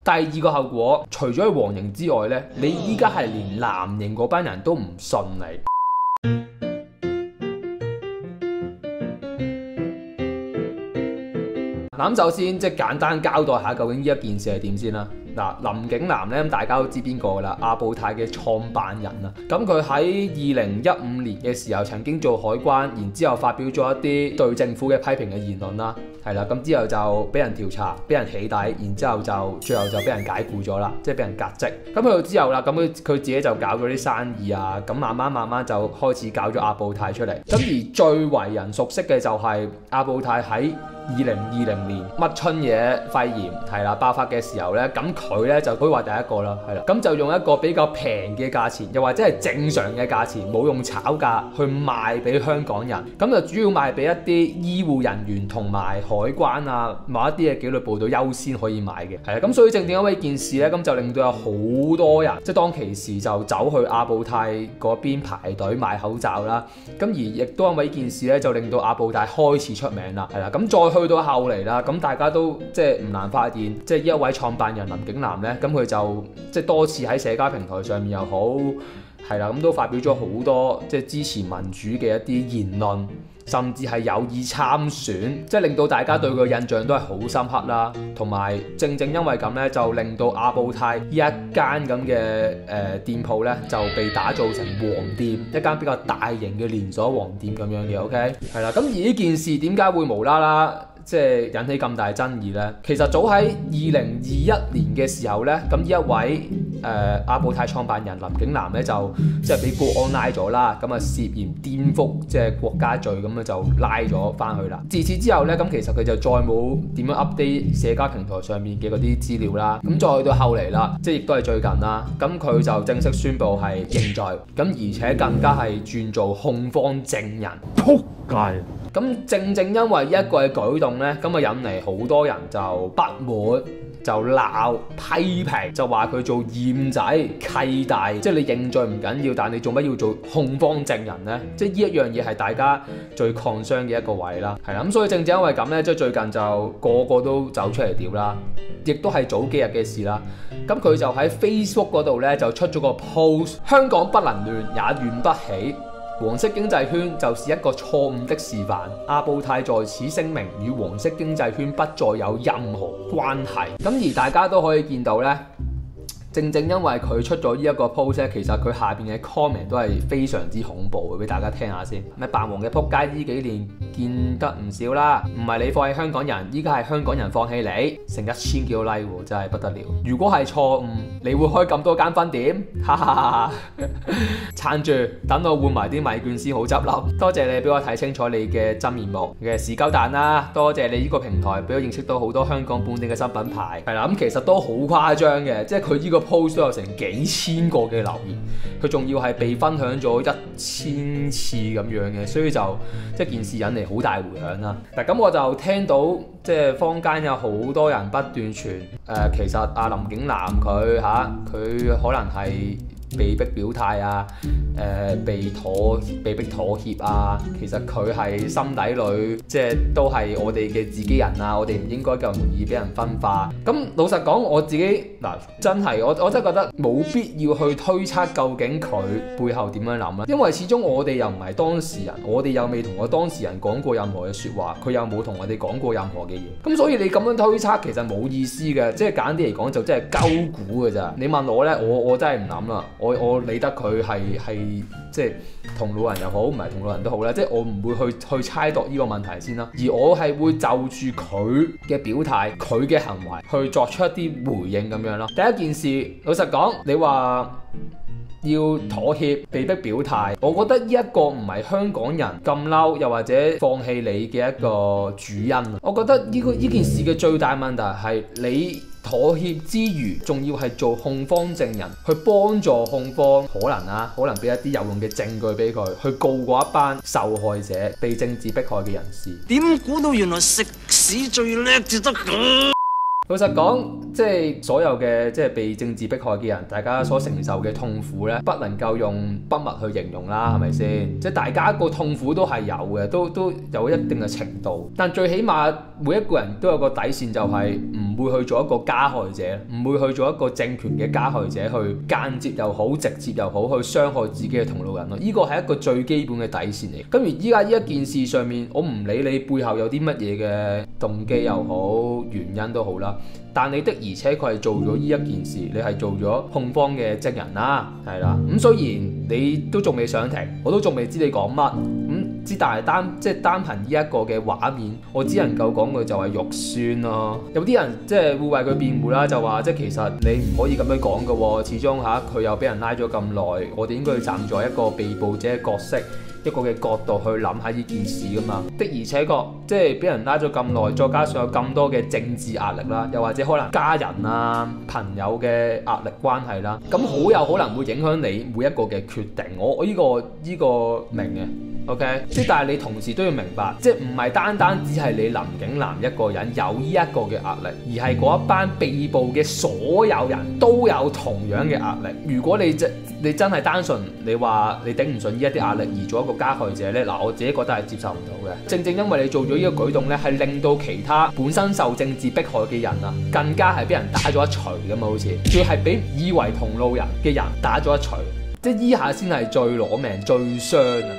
第二個後果，除咗係黃營之外咧，你依家係連藍營嗰班人都唔信你。咁首先即係簡單交代下究竟呢一件事係點先啦。嗱，林景南咧，大家都知邊個㗎啦，阿布泰嘅創辦人啊。咁佢喺2015年嘅時候曾經做海關，然之後發表咗一啲對政府嘅批評嘅言論啦。係啦，咁之後就俾人調查，俾人起底，然之後就最後就俾人解僱咗啦，即係俾人革職。咁去到之後啦，咁佢自己就搞咗啲生意啊，咁慢慢就開始搞咗阿布泰出嚟。咁而最為人熟悉嘅就係阿布泰喺2020年乜春嘢肺炎係啦爆發嘅時候咧，咁佢咧就可以話第一個啦，係啦，咁就用一個比較平嘅價錢，又或者係正常嘅價錢，冇用炒價去賣俾香港人，咁就主要賣俾一啲醫護人員同埋海關啊，某一啲嘅紀律部隊優先可以買嘅，係啦，咁所以正正因為呢件事咧，咁就令到有好多人即係當其時就走去阿布泰嗰邊排隊買口罩啦，咁而亦都因為呢件事咧，就令到阿布泰開始出名啦，係啦，咁再去到後嚟啦，咁大家都即係唔難發現，即係呢一位創辦人林景南咧，咁佢就即係多次喺社交平台上面又好，係啦，咁都發表咗好多即係支持民主嘅一啲言論，甚至係有意參選，即係令到大家對佢印象都係好深刻啦。同埋正正因為咁咧，就令到阿布泰呢一間咁嘅店鋪咧，就被打造成黃店，一間比較大型嘅連鎖黃店咁樣嘅。OK， 係啦，咁而呢件事點解會無啦啦即係引起咁大爭議呢？其實早喺2021年嘅時候呢，咁呢一位阿布泰創辦人林景南咧就即係俾國安拉咗啦，咁啊涉嫌顛覆即係國家罪，咁啊就拉咗翻去啦。自此之後呢，咁其實佢就再冇點樣 update 社交平台上面嘅嗰啲資料啦。咁再到後嚟啦，即係亦都係最近啦，咁佢就正式宣布係認罪，咁而且更加係轉做控方證人。 撲街！ 咁正正因為一個嘅舉動咧，咁啊引嚟好多人就不滿，就鬧批評，就話佢做驗仔契弟，即係你認罪唔緊要，但係你做乜要做控方證人呢？即係呢一樣嘢係大家最 concern 嘅一個位啦，係啦，咁所以正正因為咁咧，即係最近就個個都走出嚟屌啦，亦都係早幾日嘅事啦。咁佢就喺 Facebook 嗰度咧就出咗個 post， 香港不能亂也亂不起。黃色經濟圈就是一個錯誤的示範，阿布泰在此聲明與黃色經濟圈不再有任何關係。咁而大家都可以見到呢，正正因為佢出咗呢一個 post 咧，其實佢下邊嘅 comment 都係非常之恐怖嘅，俾大家聽下先。咩扮黃嘅撲街呢幾年見得唔少啦，唔係你放棄香港人，依家係香港人放棄你，成1000幾個 like 喎，真係不得了。如果係錯誤，你會開咁多間分店？哈哈哈！撐住，等我換埋啲米券先好執笠。多謝你俾我睇清楚你嘅真面目嘅時鳩蛋啦，多謝你呢個平台俾我認識到好多香港本地嘅新品牌。係啦，咁其實都好誇張嘅，即係佢呢個 post 都有成幾千個嘅留言，佢仲要係被分享咗1000次咁樣嘅，所以就即係件事引嚟好大迴響啦。嗱，咁我就聽到即係坊間有好多人不斷傳其實阿林景南佢可能係被逼表態啊，被逼妥協啊，其實佢係心底裏即係都係我哋嘅自己人啊，我哋唔應該咁容易俾人分化。咁老實講，我自己真係我真係覺得冇必要去推測究竟佢背後點樣諗啦，因為始終我哋又唔係當事人，我哋又未同個當事人講過任何嘅説話，佢又冇同我哋講過任何嘅嘢，咁所以你咁樣推測其實冇意思嘅，即係簡單啲嚟講就真係鳩估嘅咋。你問我呢，我真係唔諗啦。我理得佢係即係同路人又好，唔係同路人都好咧，即係我唔會去猜度呢個問題先啦。而我係會就住佢嘅表態、佢嘅行為去作出一啲回應咁樣咯。第一件事，老實講，你話要妥協、被逼表態，我覺得呢一個唔係香港人咁嬲，又或者放棄你嘅一個主因。我覺得呢件事嘅最大問題係你妥協之餘，仲要係做控方證人，去幫助控方，可能俾一啲有用嘅證據俾佢，去告嗰一班受害者、被政治迫害嘅人士。 點估到原來食屎最叻至得㗎？ 老實講，即係所有嘅即係被政治迫害嘅人，大家所承受嘅痛苦咧，不能夠用筆墨去形容啦，係咪先？即係大家個痛苦都係有嘅，都有一定嘅程度。但最起碼每一個人都有個底線，就係唔會去做一個加害者，唔會去做一個政權嘅加害者，去間接又好，直接又好，去傷害自己嘅同路人咯。呢個係一個最基本嘅底線嚟。咁而依家呢一件事上面，我唔理你背後有啲乜嘢嘅動機又好，原因都好啦。但你的而且確係做咗呢一件事，你係做咗控方嘅證人啦，係啦。咁雖然你都仲未上庭，我都仲未知你講乜，但係單憑呢一個嘅畫面，我只能夠講句就係肉酸咯。有啲人即係會為佢辯護啦，就話即係其實你唔可以咁樣講嘅喎，始終佢又俾人拉咗咁耐，我哋應該要站在一個被捕者嘅角色，一個嘅角度去諗下呢件事噶嘛。的而且確即係俾人拉咗咁耐，再加上有咁多嘅政治壓力啦，又或者可能家人啊、朋友嘅壓力關係啦，咁好有可能會影響你每一個嘅決定。我呢個明嘅。OK， 即係但係你同時都要明白，即係唔係單只係你林景南一個人有呢一個嘅壓力，而係嗰一班被捕嘅所有人都有同樣嘅壓力。如果你真係單純你話你頂唔順呢一啲壓力而做一個加害者呢，嗱我自己覺得係接受唔到嘅。正因為你做咗呢個舉動呢，係令到其他本身受政治迫害嘅人啊，更加係俾人打咗一錘㗎嘛，好似仲要係俾以為同路人嘅人打咗一錘，即係依下先係最攞命、最傷啊！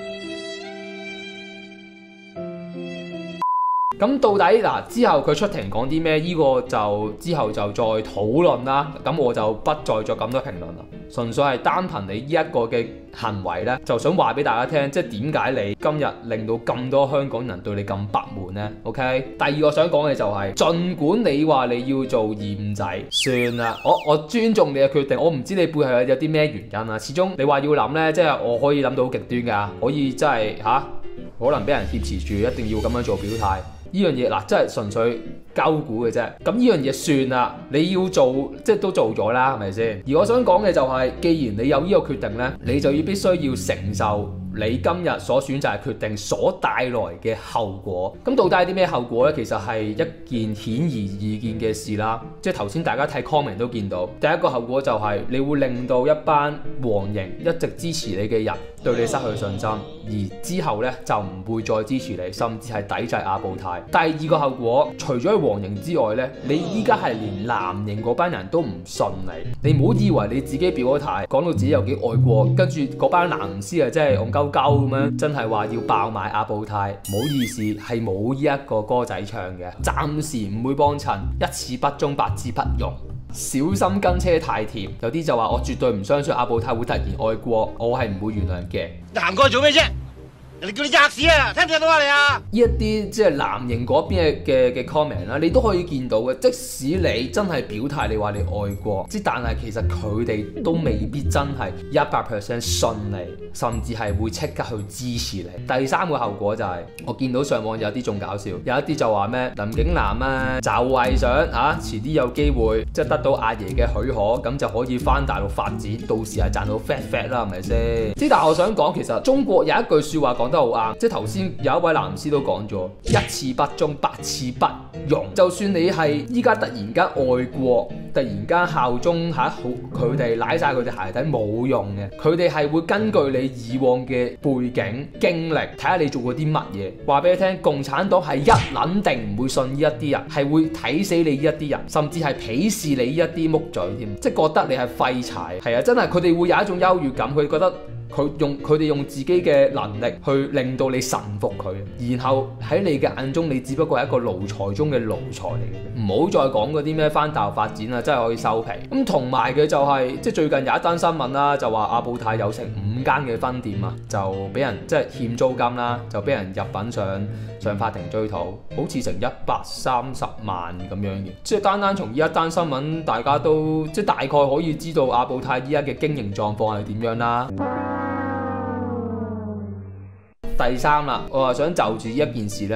咁到底嗱之後佢出庭講啲咩？呢個就之後就再討論啦。咁我就不再作咁多評論啦。純粹係單憑你呢一個嘅行為呢，就想話俾大家聽，即係點解你今日令到咁多香港人對你咁不滿呢 OK， 第二個想講嘅就係，儘管你話你要做驗仔，算啦，我尊重你嘅決定。我唔知你背後有啲咩原因啊。始終你話要諗呢，即係我可以諗到好極端㗎，可以真係可能俾人挾持住，一定要咁樣做表態。呢樣嘢嗱，真係純粹鳩估嘅啫。咁呢樣嘢算啦，你要做即係都做咗啦，係咪先？而我想講嘅就係，既然你有呢個決定呢，你就要必須要承受你今日所選擇嘅決定所帶來嘅後果。咁到底係啲咩後果呢？其實係一件顯而易見嘅事啦。即係頭先大家睇 comment 都見到，第一個後果就係你會令到一班黃營一直支持你嘅人對你失去信心，而之後呢就唔會再支持你，甚至係抵制阿布泰。第二個後果，除咗黃營之外呢，你依家係連藍營嗰班人都唔信你。你唔好以為你自己表咗態，講到自己有幾愛國，跟住嗰班藍絲啊，真係戇鳩鳩咁樣，真係話要爆買阿布泰。唔好意思，係冇呢一個歌仔唱嘅，暫時唔會幫襯，一次不忠，百次不容。小心跟車太甜，有啲就話我絕對唔相信阿布泰會突然愛國，我係唔會原諒嘅。 行過去做咩啫？人哋叫你吔屎啊！聽唔聽到啊你啊？ 呢一啲即係藍營嗰邊嘅 comment 啦，你都可以見到嘅。即使你真係表態，你話你愛國，但係其實佢哋都未必真係100% 信你，甚至係會即刻去支持你。第三個後果就係，我見到上網有啲仲搞笑，有一啲就話咩林景南啊，就係想遲啲有機會即係得到阿爺嘅許可，咁就可以翻大陸發展，到時係賺到 fat 啦，係咪先？但係我想講，其實中國有一句説話講得好啱，即係頭先有一位藍絲都講咗，一次不忠，百次不容。就算你係依家突然間愛國，突然間效忠佢哋舐晒佢哋鞋底，冇用嘅。佢哋係會根據你以往嘅背景經歷，睇下你做過啲乜嘢。話俾你聽，共產黨係一撚定唔會信呢一啲人，係會睇死你呢一啲人，甚至係鄙視你呢一啲木嘴添，即係覺得你係廢柴。係啊，真係佢哋會有一種優越感，佢覺得佢哋用自己嘅能力去令到你臣服佢，然後喺你嘅眼中，你只不過係一個奴才中嘅奴才嚟嘅。唔好再講嗰啲咩翻大陸發展啊，真係可以收皮。咁同埋嘅就係，即係最近有一單新聞啦，就話阿布泰有成5間嘅分店啊，就俾人即係欠租金啦，就俾人入稟上法庭追討，好似成130萬咁樣嘅。即係單從呢一單新聞，大家都即係大概可以知道阿布泰依家嘅經營狀況係點樣啦。第三啦，我話想就住呢一件事呢，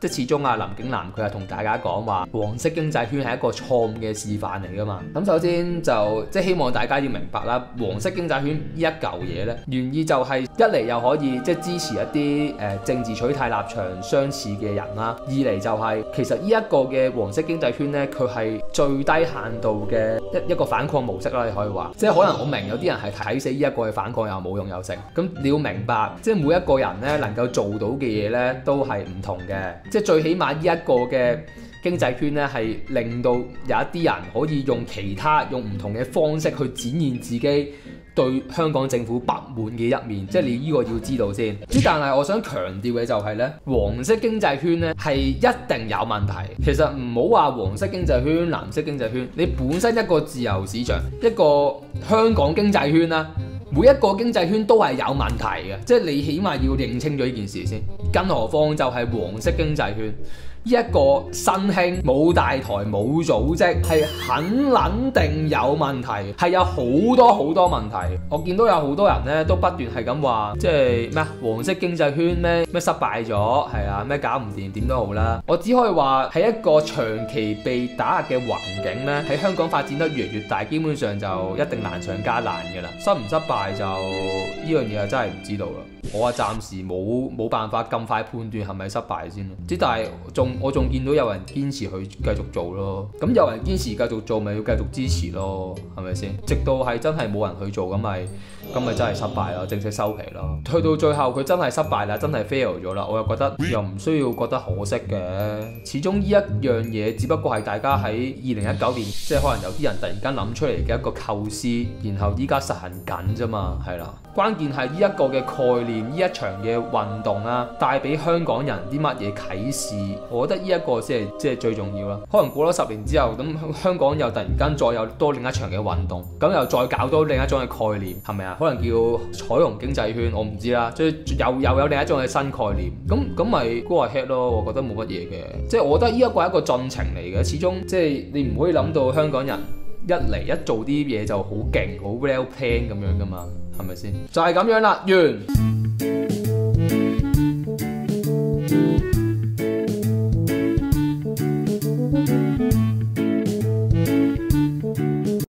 即係始終啊林景南佢係同大家講話黃色經濟圈係一個錯誤嘅示範嚟㗎嘛。咁首先就即係希望大家要明白啦，黃色經濟圈呢一嚿嘢呢，原意就係一嚟又可以即係支持一啲政治取態立場相似嘅人啦，二嚟就係其實呢一個嘅黃色經濟圈呢，佢係最低限度嘅一個反抗模式啦，你可以話，即係可能我明有啲人係睇死呢一個嘅反抗又冇用又成，咁你要明白，即係每一個人呢能夠做到嘅嘢呢都係唔同嘅，即係最起碼呢一個嘅經濟圈呢係令到有一啲人可以用唔同嘅方式去展現自己對香港政府不滿嘅一面，即係你呢個要知道先。但係我想強調嘅就係呢，黃色經濟圈呢係一定有問題。其實唔好話黃色經濟圈、藍色經濟圈，你本身一個自由市場、一個香港經濟圈啦，每一個經濟圈都係有問題嘅，即係你起碼要認清咗呢件事先。更何況就係黃色經濟圈。一個新興冇大台冇組織係肯撚定有問題，係有好多問題。我見到有好多人咧都不斷係咁話，即係咩黃色經濟圈咩失敗咗，係啊咩搞唔掂點都好啦。我只可以話喺一個長期被打壓嘅環境咧，喺香港發展得越嚟越大，基本上就一定難上加難嘅啦。失唔失敗就呢樣嘢真係唔知道啦。我暫時冇辦法咁快判斷係咪失敗先咯。但係我仲見到有人堅持去繼續做咯。咁有人堅持繼續做，咪要繼續支持咯，係咪先？直到係真係冇人去做，咁咪真係失敗咯，正式收皮咯。去到最後佢真係失敗啦，真係 fail 咗啦。我又覺得又唔需要覺得可惜嘅。始終呢一樣嘢只不過係大家喺2019年，即係可能有啲人突然間諗出嚟嘅一個構思，然後依家實行緊啫嘛，係啦。關鍵係呢一個嘅概念，呢一場嘅運動啊，帶俾香港人啲乜嘢啟示？我覺得呢一個先係即係最重要啦。可能過咗10年之後，咁香港又突然間再有多另一場嘅運動，咁又再搞多另一種嘅概念，係咪啊？可能叫彩虹經濟圈，我唔知啦。即係又有另一種嘅新概念，咁咪 go ahead 咯。我覺得冇乜嘢嘅，即係我覺得呢一個係一個進程嚟嘅。始終即係你唔可以諗到香港人一做啲嘢就好勁，好 well plan 咁樣噶嘛。係咪先？就係咁樣啦，完。